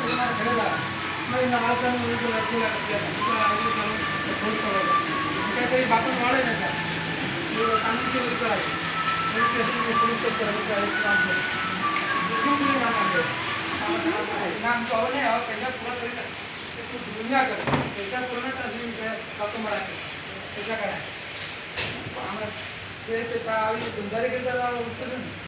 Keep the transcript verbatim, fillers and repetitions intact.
काहीतरी बापण वाढेल नाही का कानूनची गोष्ट करायची पोलीस केस करायचं नाम पावन आहे त्याच्या पुरा करीत दुनिया कर त्याच्या पूर्ण कापतो म्हणायचं त्याच्या काय ते त्याच्या धुंदारी करता